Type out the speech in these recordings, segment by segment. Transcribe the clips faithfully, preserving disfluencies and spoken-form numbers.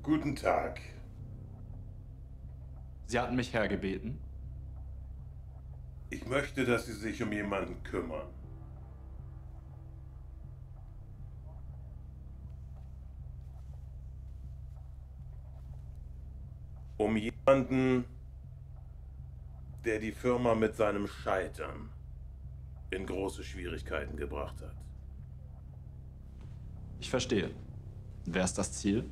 Guten Tag. Sie hatten mich hergebeten? Ich möchte, dass Sie sich um jemanden kümmern. Um jemanden, der die Firma mit seinem Scheitern in große Schwierigkeiten gebracht hat. Ich verstehe. Wer ist das Ziel?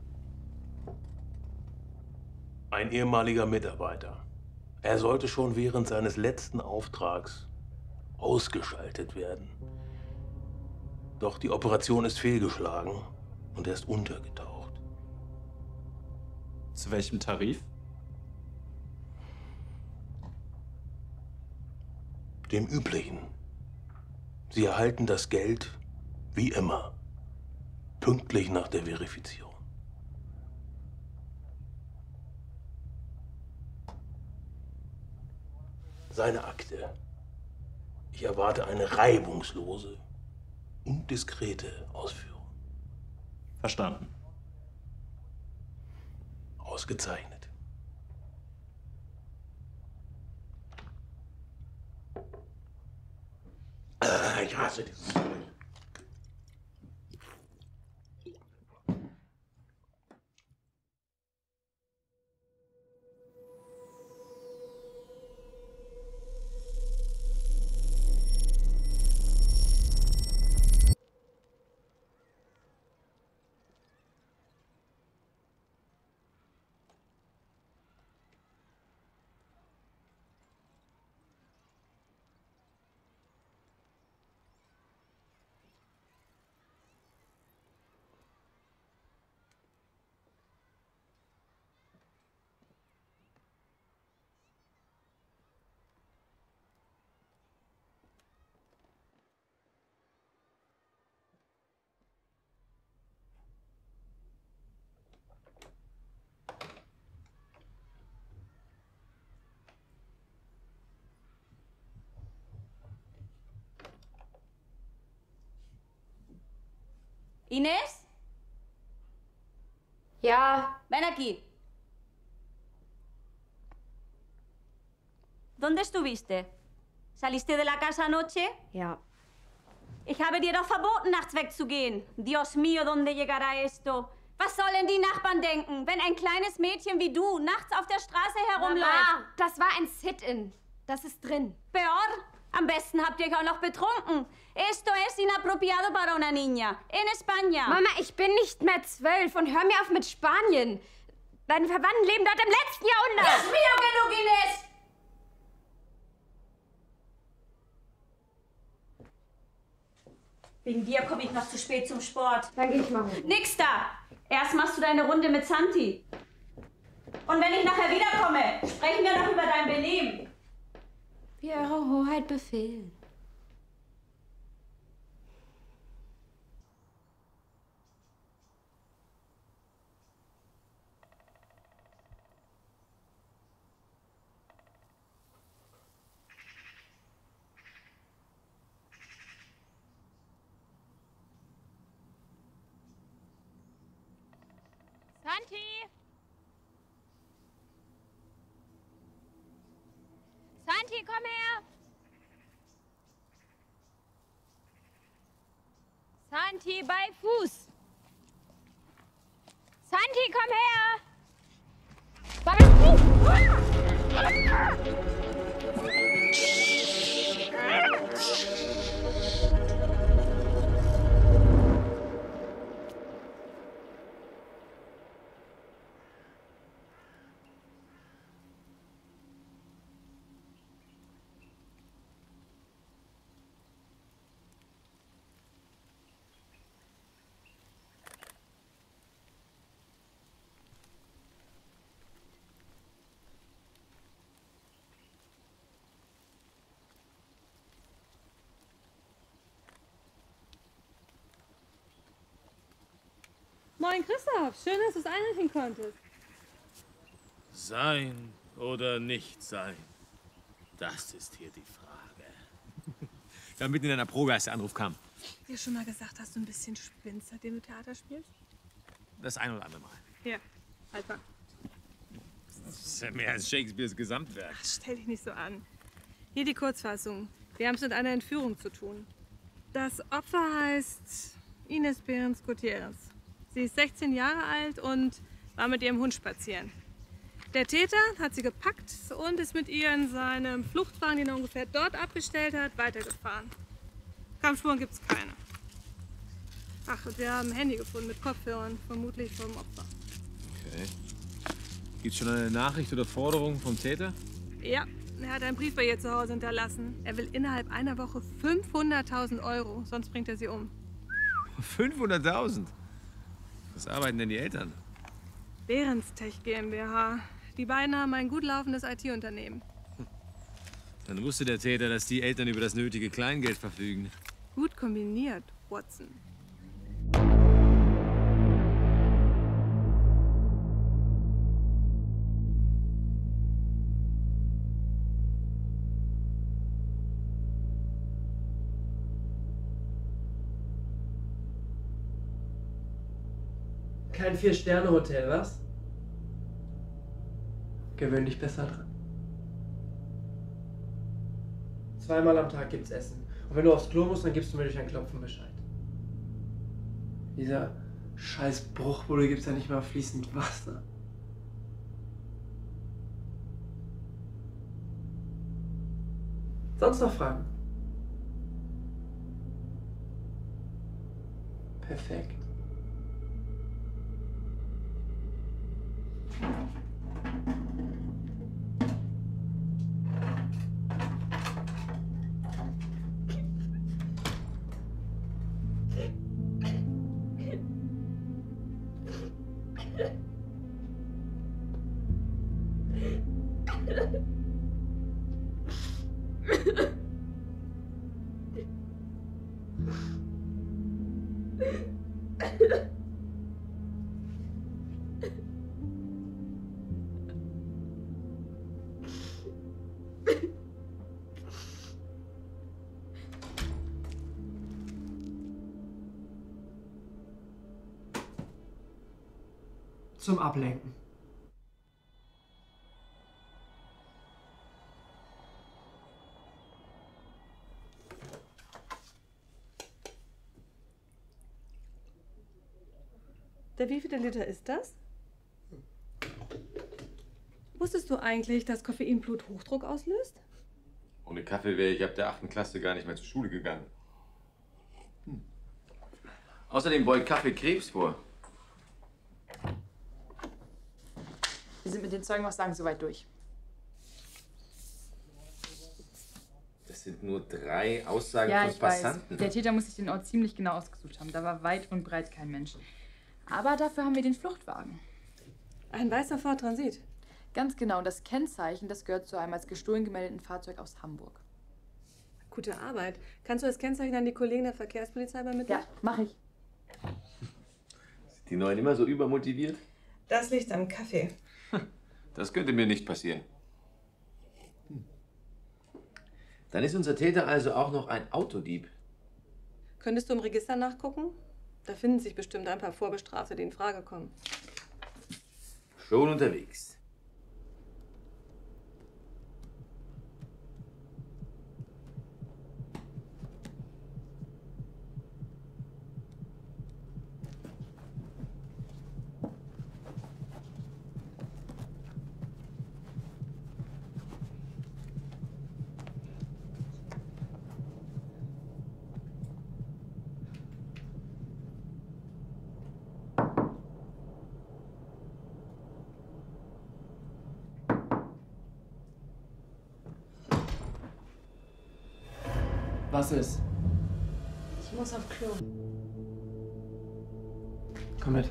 Ein ehemaliger Mitarbeiter. Er sollte schon während seines letzten Auftrags ausgeschaltet werden. Doch die Operation ist fehlgeschlagen und er ist untergetaucht. Zu welchem Tarif? Dem üblichen. Sie erhalten das Geld wie immer, pünktlich nach der Verifizierung. Seine Akte. Ich erwarte eine reibungslose und diskrete Ausführung. Verstanden. Ausgezeichnet. Ah, ich hasse dieses Zeug. Inés, Ja, ven aquí. ¿Dónde estuviste? ¿Saliste de la casa anoche? ja. Ich habe dir doch verboten, nachts wegzugehen. Dios mío, ¿dónde llegará esto? Was sollen die Nachbarn denken, wenn ein kleines Mädchen wie du nachts auf der Straße herumläuft? Mama, das war ein Sit-in. Das ist drin. Peor, am besten habt ihr euch auch noch betrunken. Esto es inapropiado para una niña. En España. Mama, ich bin nicht mehr zwölf und hör mir auf mit Spanien. Deine Verwandten leben dort im letzten Jahrhundert. Dios mío, genug, Inés! Wegen dir komme ich noch zu spät zum Sport. Dann geh ich mal hoch. Nix da! Erst machst du deine Runde mit Santi. Und wenn ich nachher wiederkomme, sprechen wir noch über dein Benehmen. Wie Eure Hoheit befehlen. Santi! Santi, komm her! Santi, bei Fuß! Santi, komm her! Bei Moin Christoph, schön, dass du es einrichten konntest. Sein oder nicht sein? Das ist hier die Frage. Ja, mitten in einer Probe, als der Anruf kam. Dir schon mal gesagt, dass du ein bisschen spinnst, seitdem du Theater spielst? Das ein oder andere Mal. Hier, halt mal. Das ist ja mehr als Shakespeares Gesamtwerk. Ach, stell dich nicht so an. Hier die Kurzfassung. Wir haben es mit einer Entführung zu tun. Das Opfer heißt Ines Behrens Gutierrez. Sie ist sechzehn Jahre alt und war mit ihrem Hund spazieren. Der Täter hat sie gepackt und ist mit ihr in seinem Fluchtwagen, den er ungefähr dort abgestellt hat, weitergefahren. Kampfspuren gibt es keine. Ach, und wir haben ein Handy gefunden mit Kopfhörern, vermutlich vom Opfer. Okay. Gibt's schon eine Nachricht oder Forderung vom Täter? Ja, er hat einen Brief bei ihr zu Hause hinterlassen. Er will innerhalb einer Woche fünfhunderttausend Euro, sonst bringt er sie um. fünfhunderttausend? Was arbeiten denn die Eltern? Behrens Tech GmbH. Die beiden haben ein gut laufendes I T-Unternehmen. Dann wusste der Täter, dass die Eltern über das nötige Kleingeld verfügen. Gut kombiniert, Watson. Kein Vier-Sterne-Hotel, was? Gewöhn dich besser dran. Zweimal am Tag gibt's Essen. Und wenn du aufs Klo musst, dann gibst du mir durch ein Klopfen Bescheid. Dieser scheiß Bruchbude gibt's ja nicht mal fließend Wasser. Sonst noch Fragen? Perfekt. Zum Ablenken. Der wievielte Liter ist das? Wusstest du eigentlich, dass Koffein Bluthochdruck auslöst? Ohne Kaffee wäre ich ab der achten Klasse gar nicht mehr zur Schule gegangen. Hm. Außerdem beugt Kaffee Krebs vor. Wir sind mit den Zeugenaussagen soweit durch. Das sind nur drei Aussagen Ja, von ich weiß. Passanten. Der Täter muss sich den Ort ziemlich genau ausgesucht haben. Da war weit und breit kein Mensch. Aber dafür haben wir den Fluchtwagen. Ein weißer Ford Transit. Ganz genau. Und das Kennzeichen, das gehört zu einem als gestohlen gemeldeten Fahrzeug aus Hamburg. Gute Arbeit. Kannst du das Kennzeichen an die Kollegen der Verkehrspolizei übermitteln? Ja, mache ich. Sind die Neuen immer so übermotiviert? Das liegt am Kaffee. Das könnte mir nicht passieren. Hm. Dann ist unser Täter also auch noch ein Autodieb. Könntest du im Register nachgucken? Da finden sich bestimmt ein paar Vorbestrafte, die in Frage kommen. Schon unterwegs. Was ist? Ich muss auf Klo. Komm mit.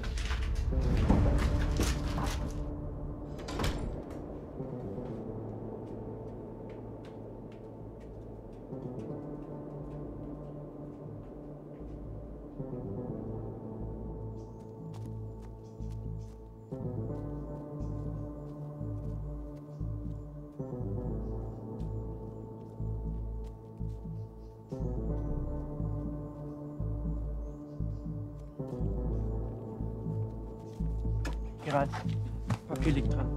Geh rein. Papier liegt dran.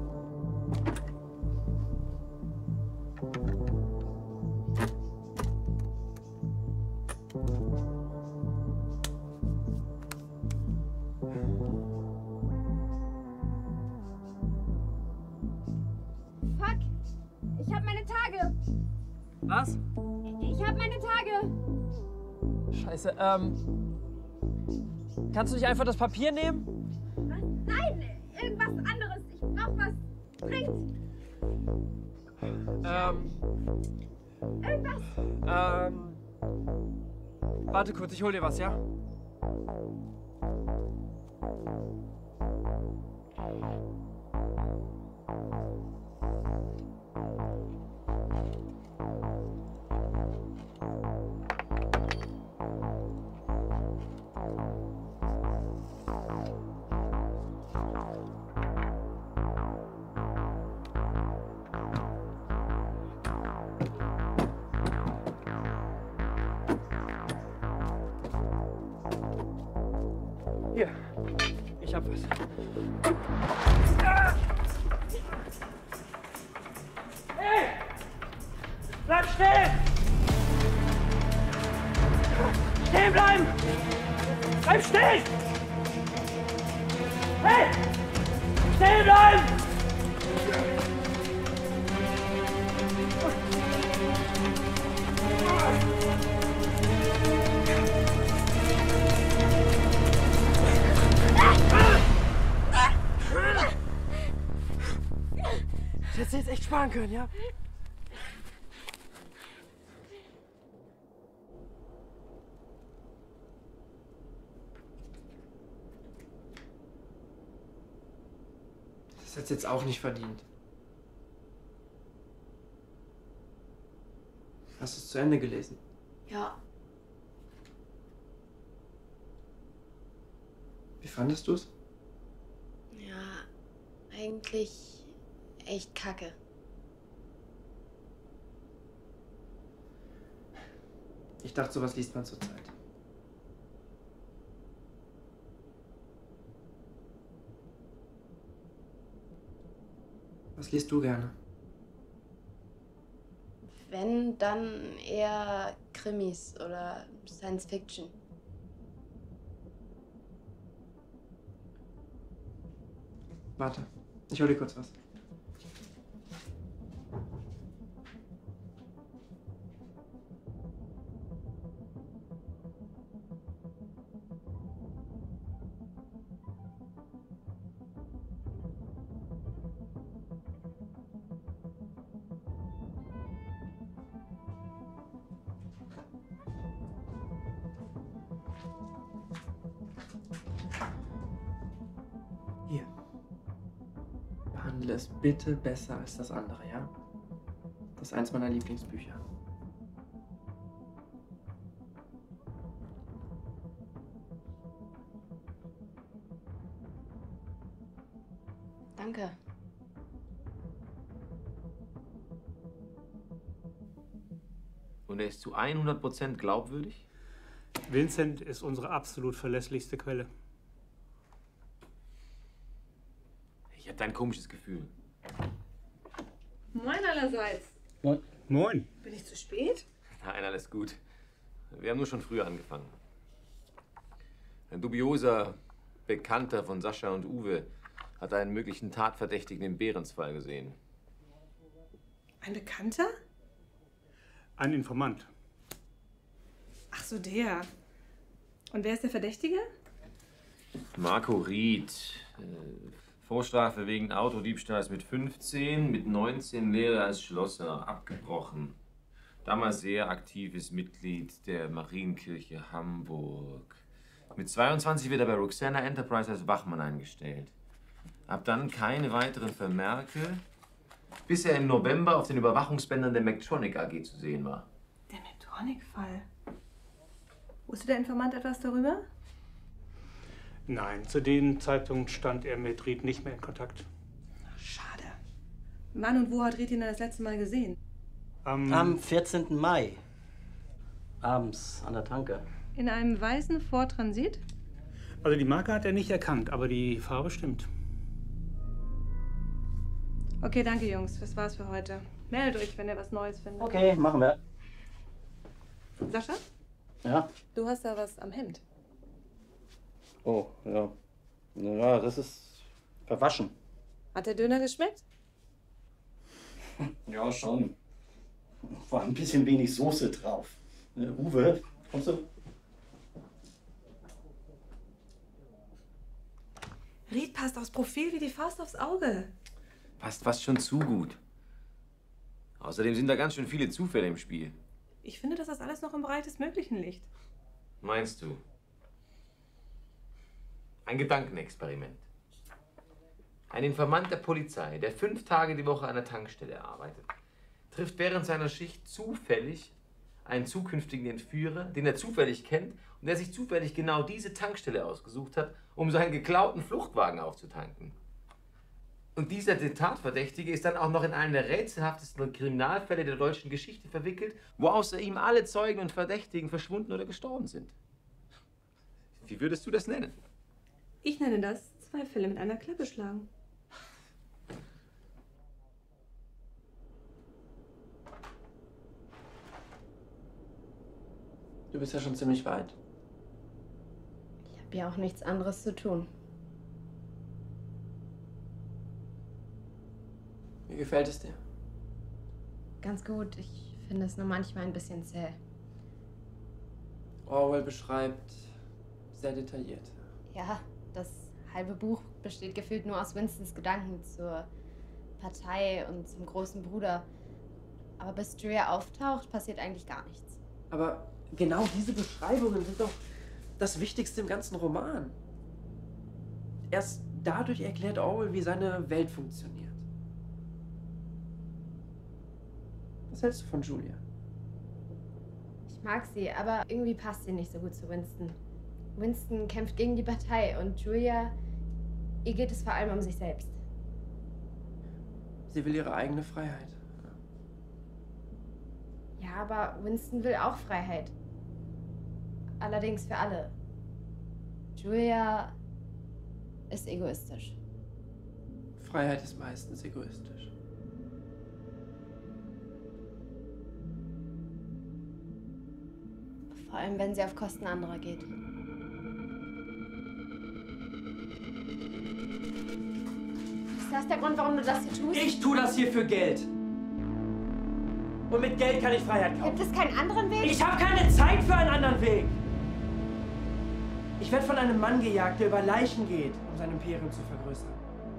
Fuck! Ich hab meine Tage! Was? Ich hab meine Tage! Scheiße, ähm... Kannst du nicht einfach das Papier nehmen? Was? Nein! Irgendwas anderes! Ich brauch was! Dringend! Ähm... Irgendwas! Ähm... Warte kurz, ich hol dir was, ja? Hier, ich hab was. Hey! Bleib stehen! Stehen bleiben! Bleib stehen! Hey! Stehen bleiben! Ich hätte jetzt echt sparen können, ja? Das hätte jetzt auch nicht verdient. Hast du es zu Ende gelesen? Ja. Wie fandest du es? Ja, eigentlich echt kacke. Ich dachte, sowas liest man zur Zeit. Was liest du gerne? Wenn, dann eher Krimis oder Science Fiction. Warte, ich hol dir kurz was. Hier. Behandle es bitte besser als das andere, ja? Das ist eins meiner Lieblingsbücher. Danke. Und er ist zu hundert Prozent glaubwürdig? Vincent ist unsere absolut verlässlichste Quelle. Ich habe da ein komisches Gefühl. Moin allerseits. Moin. Moin. Bin ich zu spät? Nein, alles gut. Wir haben nur schon früher angefangen. Ein dubioser Bekannter von Sascha und Uwe hat einen möglichen Tatverdächtigen im Behrens-Fall gesehen. Ein Bekannter? Ein Informant. Ach so, der. Und wer ist der Verdächtige? Marco Ried. Äh, Vorstrafe wegen Autodiebstahls mit fünfzehn, mit neunzehn Lehre als Schlosser, abgebrochen. Damals sehr aktives Mitglied der Marienkirche Hamburg. Mit zweiundzwanzig wird er bei Roxana Enterprise als Wachmann eingestellt. Ab dann keine weiteren Vermerke, bis er im November auf den Überwachungsbändern der Medtronic A G zu sehen war. Der Medtronic-Fall. Wusste der Informant etwas darüber? Nein, zu dem Zeitpunkt stand er mit Ried nicht mehr in Kontakt. Schade. Wann und wo hat Ried ihn das letzte Mal gesehen? Am, Am vierzehnten Mai. Abends an der Tanke. In einem weißen Ford Transit? Also die Marke hat er nicht erkannt, aber die Farbe stimmt. Okay, danke Jungs. Das war's für heute. Meldet euch, wenn ihr was Neues findet. Okay, machen wir. Sascha? Ja. Du hast da was am Hemd. Oh, ja. Ja, das ist verwaschen. Hat der Döner geschmeckt? Ja, schon. War ein bisschen wenig Soße drauf. Äh, Uwe, kommst du? Ried passt aufs Profil wie die Faust aufs Auge. Passt fast schon zu gut. Außerdem sind da ganz schön viele Zufälle im Spiel. Ich finde, dass das alles noch im Bereich des Möglichen liegt. Meinst du? Ein Gedankenexperiment. Ein Informant der Polizei, der fünf Tage die Woche an der Tankstelle arbeitet, trifft während seiner Schicht zufällig einen zukünftigen Entführer, den er zufällig kennt und der sich zufällig genau diese Tankstelle ausgesucht hat, um seinen geklauten Fluchtwagen aufzutanken. Und dieser Tatverdächtige ist dann auch noch in einen der rätselhaftesten Kriminalfälle der deutschen Geschichte verwickelt, wo außer ihm alle Zeugen und Verdächtigen verschwunden oder gestorben sind. Wie würdest du das nennen? Ich nenne das zwei Fälle mit einer Klappe schlagen. Du bist ja schon ziemlich weit. Ich habe ja auch nichts anderes zu tun. Wie gefällt es dir? Ganz gut. Ich finde es nur manchmal ein bisschen zäh. Orwell beschreibt sehr detailliert. Ja, das halbe Buch besteht gefühlt nur aus Winstons Gedanken zur Partei und zum großen Bruder. Aber bis Julia auftaucht, passiert eigentlich gar nichts. Aber genau diese Beschreibungen sind doch das Wichtigste im ganzen Roman. Erst dadurch erklärt Orwell, wie seine Welt funktioniert. Was hältst du von Julia? Ich mag sie, aber irgendwie passt sie nicht so gut zu Winston. Winston kämpft gegen die Partei und Julia, ihr geht es vor allem um sich selbst. Sie will ihre eigene Freiheit. Ja, aber Winston will auch Freiheit. Allerdings für alle. Julia ist egoistisch. Freiheit ist meistens egoistisch. Vor allem, wenn sie auf Kosten anderer geht. Ist das der Grund, warum du das hier tust? Ich tue das hier für Geld. Und mit Geld kann ich Freiheit kaufen. Gibt es keinen anderen Weg? Ich habe keine Zeit für einen anderen Weg. Ich werde von einem Mann gejagt, der über Leichen geht, um sein Imperium zu vergrößern.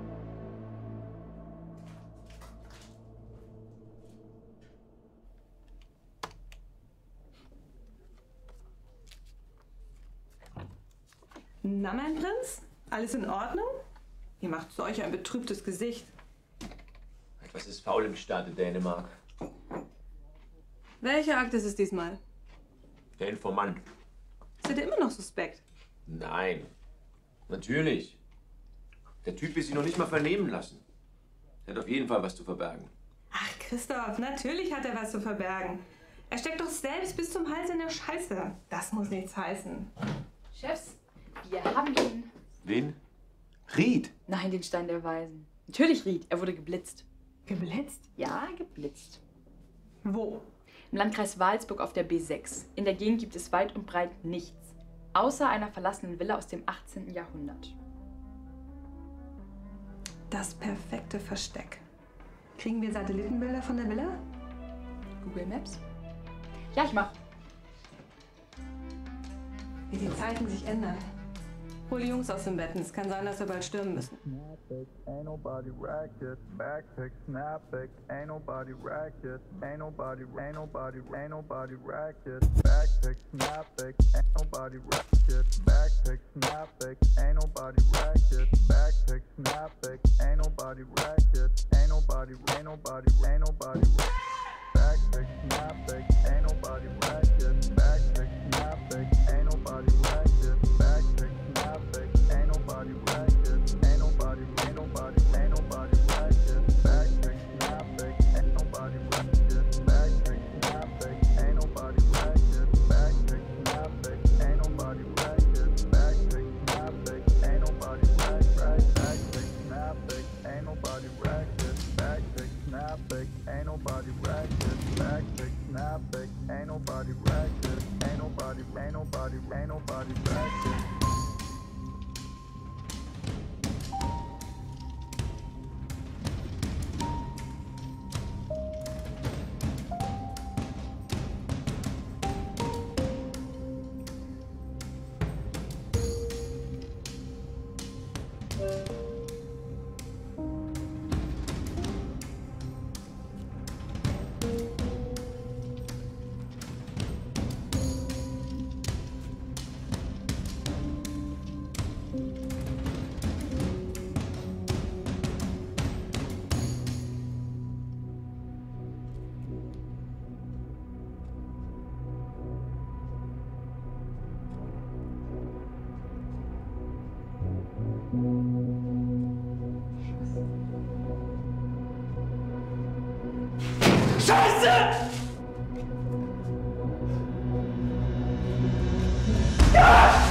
Na, mein Prinz? Alles in Ordnung? Ihr macht solch ein betrübtes Gesicht. Was ist faul im Staate Dänemark? Welcher Akt ist es diesmal? Der Informant. Seid ihr immer noch suspekt? Nein. Natürlich. Der Typ will sich noch nicht mal vernehmen lassen. Er hat auf jeden Fall was zu verbergen. Ach, Christoph, natürlich hat er was zu verbergen. Er steckt doch selbst bis zum Hals in der Scheiße. Das muss nichts heißen. Chefs, wir haben ihn. Wen? Ried? Nein, den Stein der Weisen. Natürlich Ried, er wurde geblitzt. Geblitzt? Ja, geblitzt. Wo? Im Landkreis Walsburg auf der B sechs. In der Gegend gibt es weit und breit nichts. Außer einer verlassenen Villa aus dem achtzehnten Jahrhundert. Das perfekte Versteck. Kriegen wir Satellitenbilder von der Villa? Google Maps? Ja, ich mach. Wie die Zeiten sich ändern. Hol die Jungs aus dem Bett. Es kann sein, dass wir bald stürmen müssen. Ain't nobody racket, backpack, snapback, ain't nobody racket, ain't nobody, ain't nobody, ain't nobody racket, backpack, snapback, ain't nobody racket, backpack, snapback, ain't nobody racket, backpack, snapback, ain't nobody racket, ain't nobody, ain't nobody, ain't nobody, backpack, snapback, ain't nobody racket, backpack, snapback, ain't nobody racket, backpack, snapback, ain't nobody racket, ain't nobody, ain't nobody, ain't nobody racket, backpack, snapback, ain't nobody racket, backpack, snapback, ain't nobody racket, backpack, snapback, ain't nobody racket, backpack, snapback, ain't nobody racket, backpack, snapback, ain't nobody racket, back Scheiße! Ja!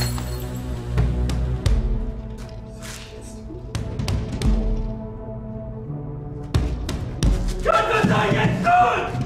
Was soll ich jetzt tun?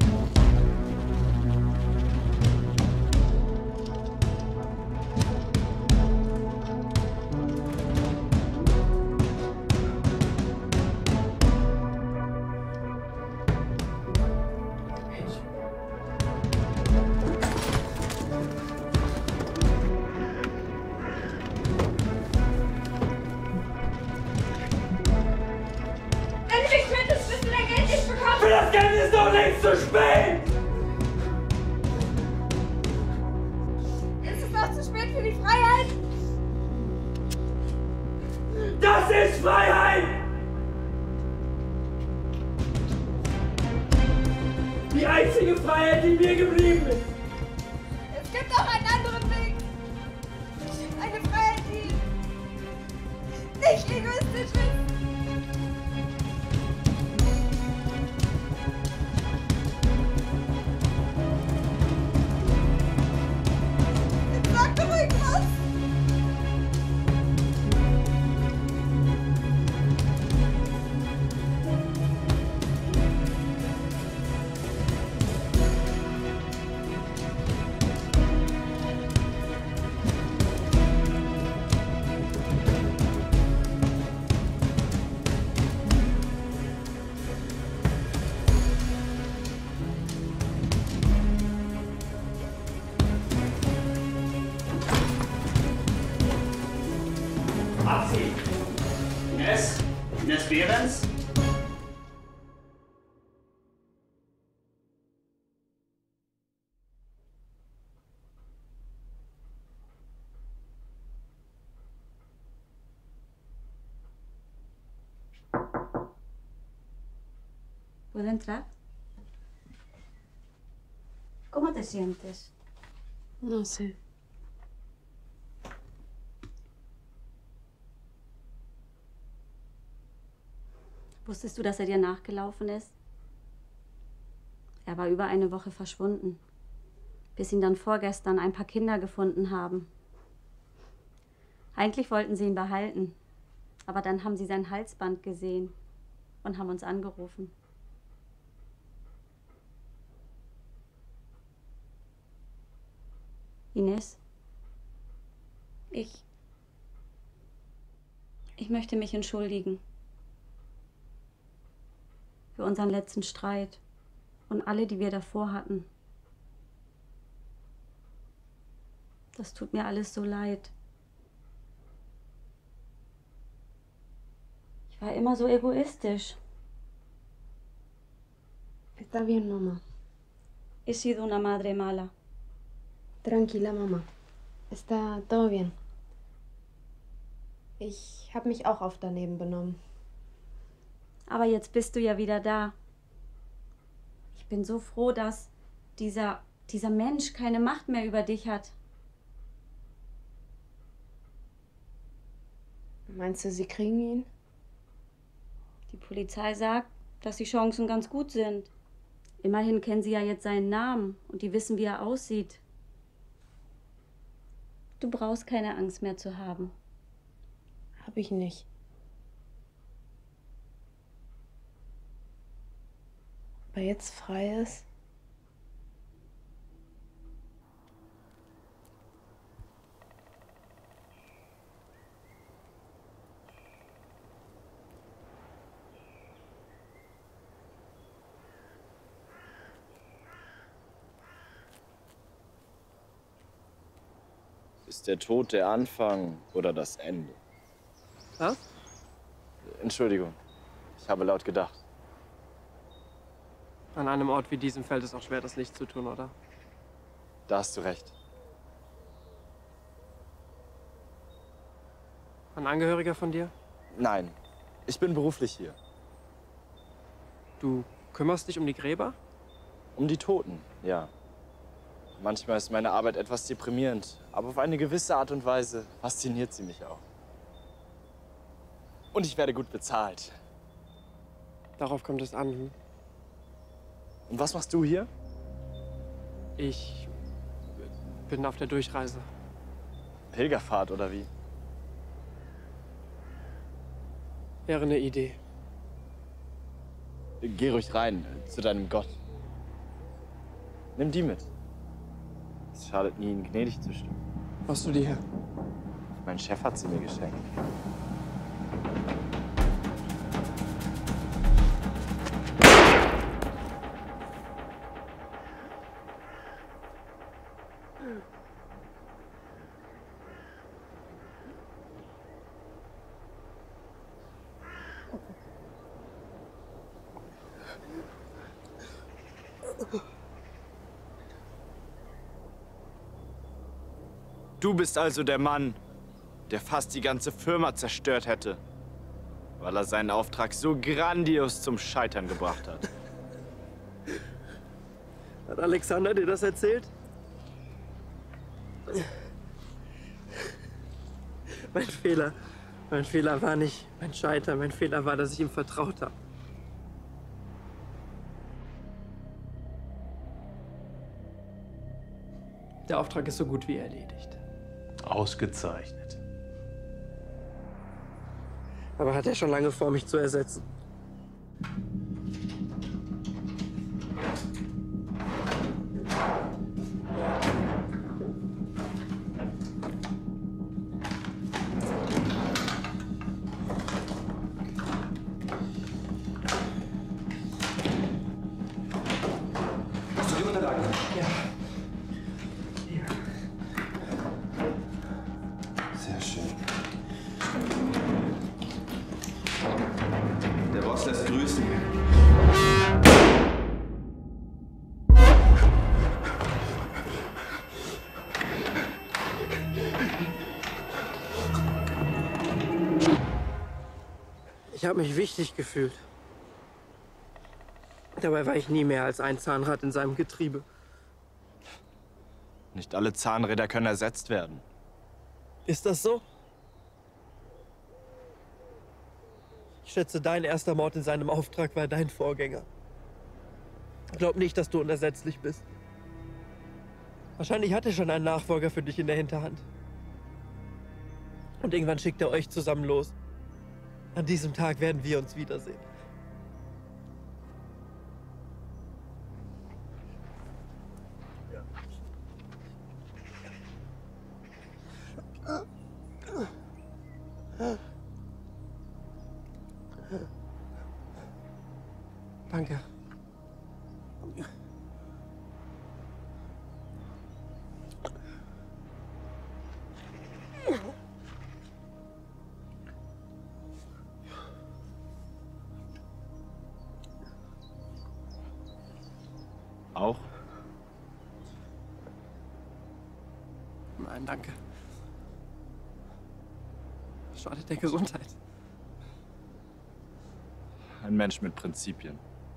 Endlich könntest du dein Geld nicht bekommen! Für das Geld ist doch längst zu spät! Ist es auch zu spät für die Freiheit? Das ist Freiheit! Die einzige Freiheit, die mir geblieben ist! Es gibt auch einen anderen Weg! Eine Freiheit, die nicht egoistisch ist! Sag doch irgendwas! Abziehen. Ines? Ines Behrens? ¿Puedo entrar? ¿Cómo te sientes? No sé. Wusstest du, dass er dir nachgelaufen ist? Er war über eine Woche verschwunden, bis ihn dann vorgestern ein paar Kinder gefunden haben. Eigentlich wollten sie ihn behalten, aber dann haben sie sein Halsband gesehen und haben uns angerufen. Ines, ich... Ich möchte mich entschuldigen. Für unseren letzten Streit und alle, die wir davor hatten. Das tut mir alles so leid. Ich war immer so egoistisch. Está bien, mamá. He sido una madre mala. Tranquila, Mama. Está todo bien. Ich habe mich auch oft daneben benommen. Aber jetzt bist du ja wieder da. Ich bin so froh, dass dieser, dieser Mensch keine Macht mehr über dich hat. Meinst du, sie kriegen ihn? Die Polizei sagt, dass die Chancen ganz gut sind. Immerhin kennen sie ja jetzt seinen Namen und die wissen, wie er aussieht. Du brauchst keine Angst mehr zu haben. Hab ich nicht. Ob er jetzt frei ist? Ist der Tod der Anfang oder das Ende? Was? Entschuldigung, ich habe laut gedacht. An einem Ort wie diesem fällt es auch schwer, das nicht zu tun, oder? Da hast du recht. Ein Angehöriger von dir? Nein, ich bin beruflich hier. Du kümmerst dich um die Gräber? Um die Toten, ja. Manchmal ist meine Arbeit etwas deprimierend, aber auf eine gewisse Art und Weise fasziniert sie mich auch. Und ich werde gut bezahlt. Darauf kommt es an. Hm? Und was machst du hier? Ich bin auf der Durchreise. Pilgerfahrt oder wie? Wäre eine Idee. Geh ruhig rein, zu deinem Gott. Nimm die mit. Es schadet nie, ihnen gnädig zu stimmen. Was hast du die her? Mein Chef hat sie mir geschenkt. Du bist also der Mann, der fast die ganze Firma zerstört hätte, weil er seinen Auftrag so grandios zum Scheitern gebracht hat. Hat Alexander dir das erzählt? Mein Fehler. Mein Fehler war nicht mein Scheitern. Mein Fehler war, dass ich ihm vertraut habe. Der Auftrag ist so gut wie erledigt. Ausgezeichnet. Aber hat er schon lange vor, mich zu ersetzen? Hast du die Unterlagen? Ja. Sehr schön. Der Boss lässt grüßen. Ich habe mich wichtig gefühlt. Dabei war ich nie mehr als ein Zahnrad in seinem Getriebe. Nicht alle Zahnräder können ersetzt werden. Ist das so? Ich schätze, dein erster Mord in seinem Auftrag war dein Vorgänger. Glaub nicht, dass du unersetzlich bist. Wahrscheinlich hat er schon einen Nachfolger für dich in der Hinterhand. Und irgendwann schickt er euch zusammen los. An diesem Tag werden wir uns wiedersehen. Danke. Auch? Nein, danke. Schadet der Gesundheit. Ein Mensch mit Prinzipien.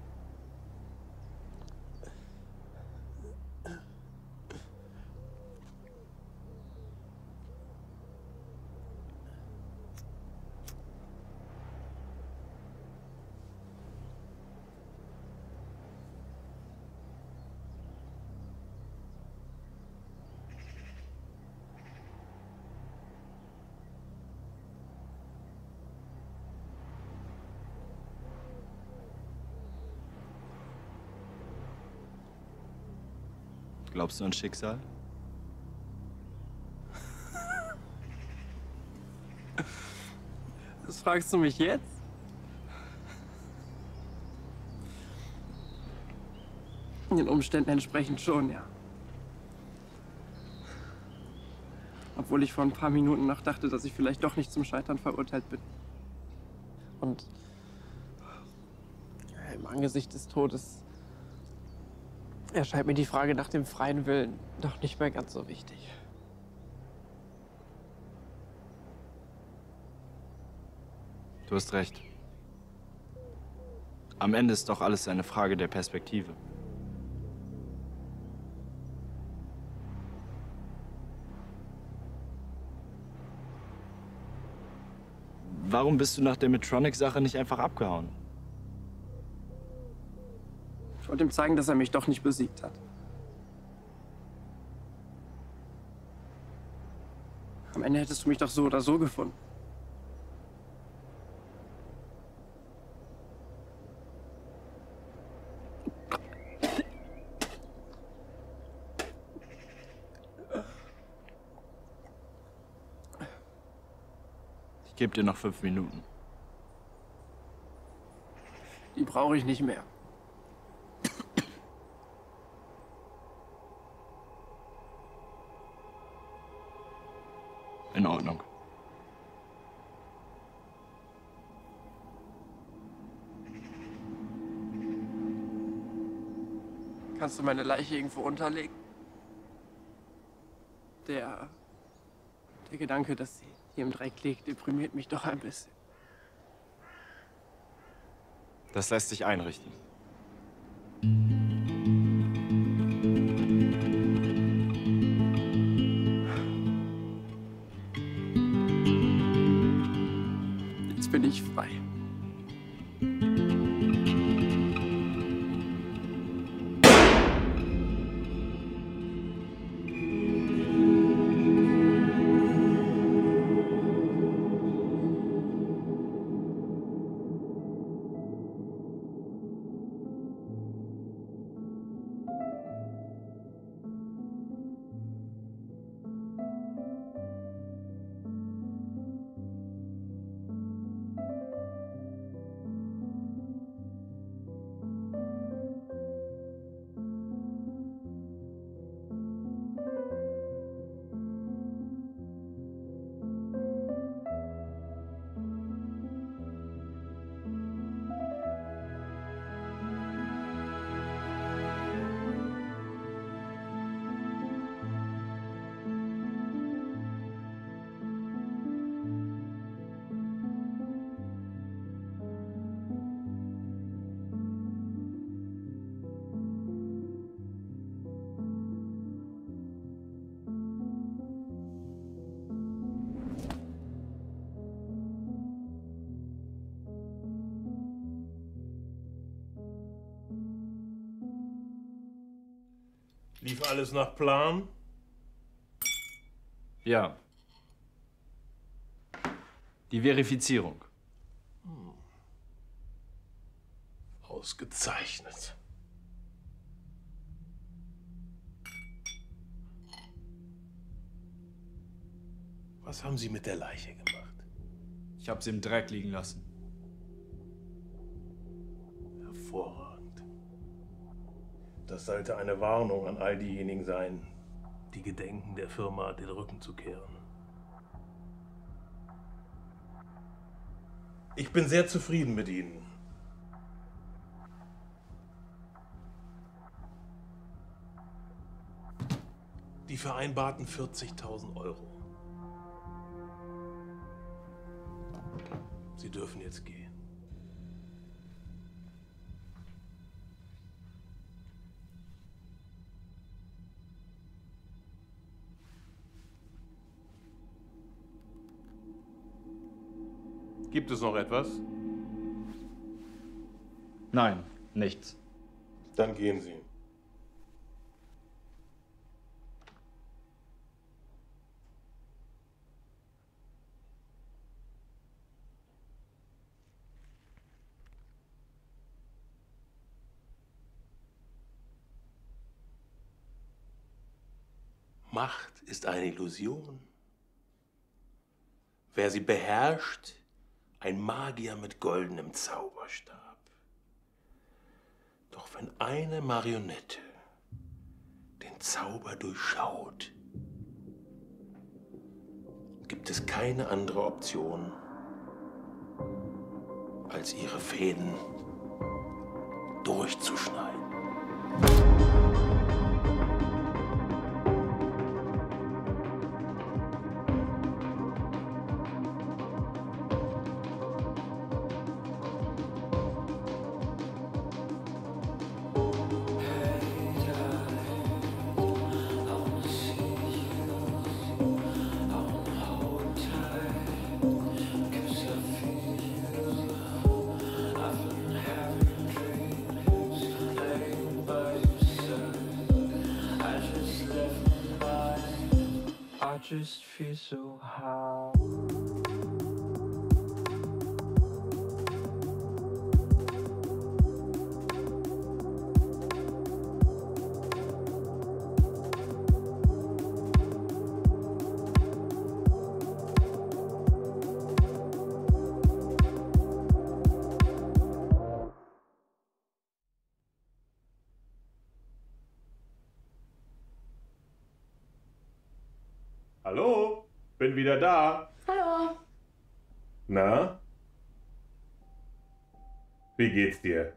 Glaubst du an Schicksal? Das fragst du mich jetzt? Den Umständen entsprechend schon, ja. Obwohl ich vor ein paar Minuten noch dachte, dass ich vielleicht doch nicht zum Scheitern verurteilt bin. Und im Angesicht des Todes erscheint mir die Frage nach dem freien Willen doch nicht mehr ganz so wichtig. Du hast recht. Am Ende ist doch alles eine Frage der Perspektive. Warum bist du nach der Medtronic-Sache nicht einfach abgehauen? Ich wollte ihm zeigen, dass er mich doch nicht besiegt hat. Am Ende hättest du mich doch so oder so gefunden. Ich gebe dir noch fünf Minuten. Die brauche ich nicht mehr. In Ordnung. Kannst du meine Leiche irgendwo unterlegen? Der, der Gedanke, dass sie hier im Dreck liegt, deprimiert mich doch ein bisschen. Das lässt sich einrichten. Jetzt bin ich frei. Lief alles nach Plan? Ja. Die Verifizierung. Hm. Ausgezeichnet. Was haben Sie mit der Leiche gemacht? Ich habe sie im Dreck liegen lassen. Hervorragend. Das sollte eine Warnung an all diejenigen sein, die gedenken, der Firma den Rücken zu kehren. Ich bin sehr zufrieden mit Ihnen. Die vereinbarten vierzigtausend Euro. Sie dürfen jetzt gehen. Gibt es noch etwas? Nein, nichts. Dann gehen Sie. Macht ist eine Illusion. Wer sie beherrscht, ein Magier mit goldenem Zauberstab. Doch wenn eine Marionette den Zauber durchschaut, gibt es keine andere Option, als ihre Fäden durchzuschneiden. Hey just feel so high. Hallo, bin wieder da. Hallo. Na? Wie geht's dir?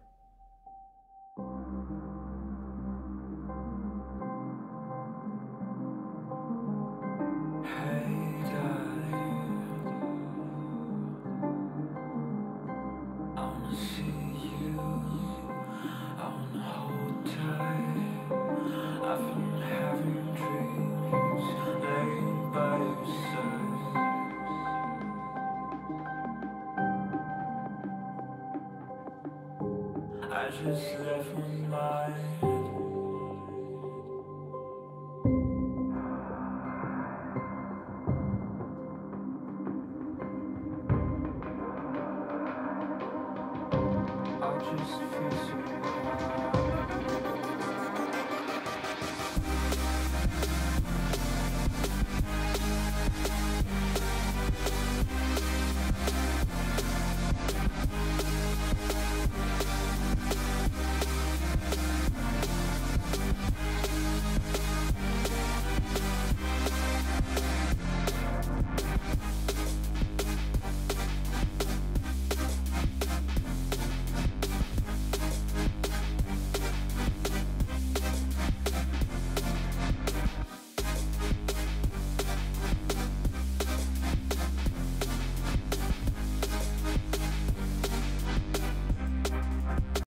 I just left my mind. I just feel so high.